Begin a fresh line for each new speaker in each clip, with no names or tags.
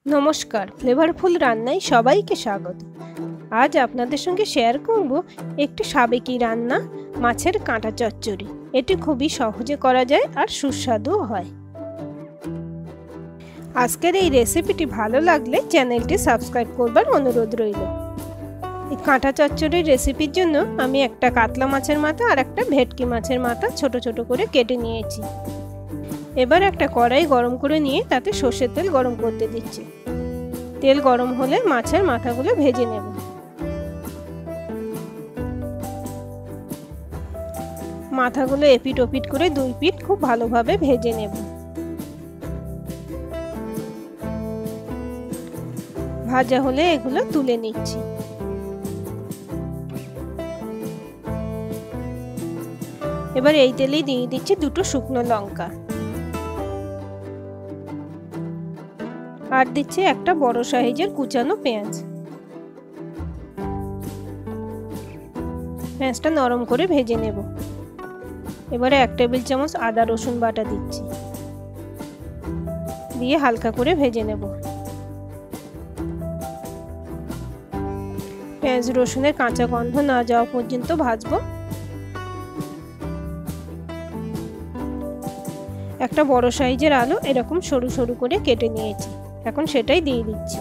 নমস্কার, ফ্লেভারফুল রান্নায় সবাইকে স্বাগত। আজ আপনাদের সঙ্গে শেয়ার করব একটি সাবেকি রান্না, মাছের কাঁটা চচ্চড়ি। এটি খুবই সহজে করা যায় আর সুস্বাদু হয়। আজকের এই রেসিপিটি ভালো লাগলে চ্যানেলটি সাবস্ক্রাইব করবার অনুরোধ রইল। এই কাঁটা চচ্চড়ির রেসিপির জন্য আমি একটা কাতলা মাছের মাথা আর একটা ভেটকি মাছের মাথা ছোট ছোট করে কেটে নিয়েছি। এবার একটা কড়াই গরম করে নিয়ে তাতে সর্ষের তেল গরম করতে দিচ্ছি। তেল গরম হলে মাছের মাথাগুলো ভেজে নেব। মাথাগুলো এপিট ওপিট করে দুই পিঠ খুব ভালোভাবে ভেজে নেব। ভাজা হলে এগুলো তুলে নিচ্ছি। এবার এই তেলেই দিয়ে দিচ্ছি দুটো শুকনো লঙ্কা, আর দিচ্ছি একটা বড় সাইজের কুচানো পেঁয়াজ। পেঁয়াজটা নরম করে ভেজে নেব। এবারে 1 টেবিল চামচ আদা রসুন বাটা দিচ্ছি, দিয়ে হালকা করে ভেজে নেব। পেঁয়াজ রসুনের কাঁচা গন্ধ না যাওয়া পর্যন্ত ভাজবো। একটা বড় সাইজের আলু এরকম সরু সরু করে কেটে নিয়েছি, এখন সেটাই দিয়ে দিচ্ছি।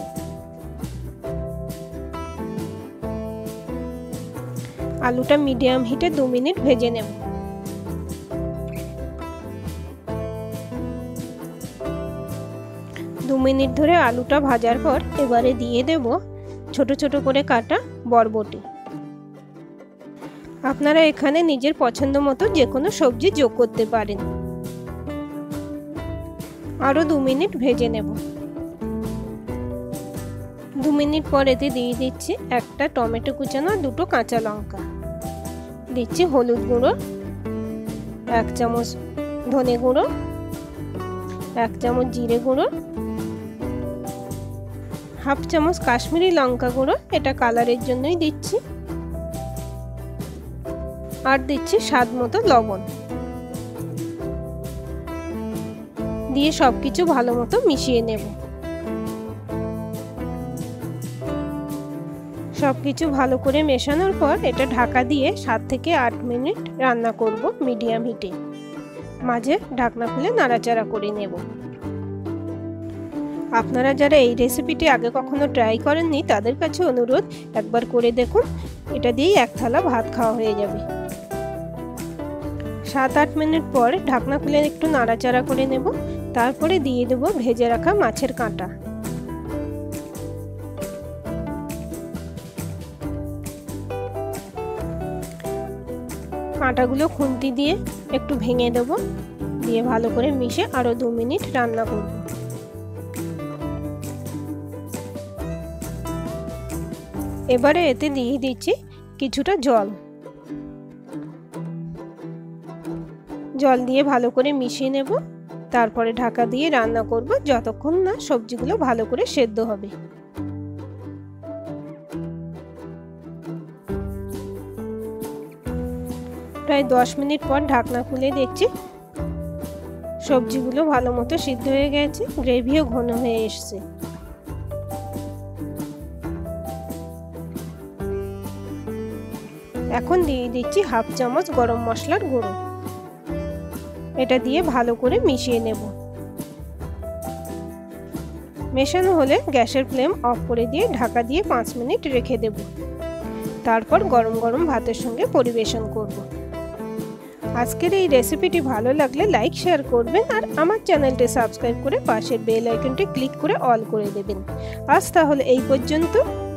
আলুটা মিডিয়াম হিটে 2 মিনিট ভেজে নেব। দু মিনিট ধরে আলুটা ভাজার পর এবারে দিয়ে দেব ছোট ছোট করে কাটা বরবটি। আপনারা এখানে নিজের পছন্দ মতো যে কোনো সবজি যোগ করতে পারেন। আরো 2 মিনিট ভেজে নেব। 2 মিনিট পর এতে দিয়ে দিচ্ছি একটা টমেটো কুচানো, দুটো কাঁচা লঙ্কা, দিচ্ছি হলুদ গুঁড়ো 1 চামচ, ধনে গুঁড়ো 1 চামচ, জিরে গুঁড়ো 1/2 চামচ, কাশ্মীরি লঙ্কা গুঁড়ো, এটা কালারের জন্যই দিচ্ছি, আর দিচ্ছি স্বাদ মতো লবণ। দিয়ে সবকিছু ভালো মতো মিশিয়ে নেব। সবকিছু ভালো করে মেশানোর পর এটা ঢাকা দিয়ে 7 থেকে 8 মিনিট রান্না করব মিডিয়াম হিটে। মাঝে ঢাকনা খুলে নাড়াচাড়া করে নেব। আপনারা যারা এই রেসিপিটি আগে কখনো ট্রাই করেননি তাদের কাছে অনুরোধ, একবার করে দেখুন। এটা দিয়েই 1 থালা ভাত খাওয়া হয়ে যাবে। 7-8 মিনিট পর ঢাকনা খুলে একটু নাড়াচাড়া করে নেব। তারপরে দিয়ে দেব ভেজে রাখা মাছের কাঁটা। কাঁটাগুলো খুন্তি দিয়ে একটু ভেঙে দেব, দিয়ে ভালো করে মিশে আরো 2 মিনিট রান্না করব। এবারে এতে দিয়ে দিচ্ছি কিছুটা জল। জল দিয়ে ভালো করে মিশিয়ে নেব। তারপরে ঢাকা দিয়ে রান্না করব যতক্ষণ না সবজিগুলো ভালো করে সেদ্ধ হবে। প্রায় 10 মিনিট পর ঢাকনা খুলে দেখছি সবজিগুলো ভালো মতো সিদ্ধ হয়ে গেছে, গ্রেভিও ঘন হয়ে এসেছে। এখন দিয়ে দিচ্ছি 1/2 চামচ গরম মশলার গুঁড়ো। এটা দিয়ে ভালো করে মিশিয়ে নেব। মেশানো হলে গ্যাসের ফ্লেম অফ করে দিয়ে ঢাকা দিয়ে 5 মিনিট রেখে দেব। তারপর গরম গরম ভাতের সঙ্গে পরিবেশন করব। আজকের এই রেসিপিটি ভালো লাগলে লাইক শেয়ার করবেন, আর আমার চ্যানেলটি সাবস্ক্রাইব করে পাশের বেল আইকনটি ক্লিক করে অল করে দেবেন। আজ তাহলে এই পর্যন্ত।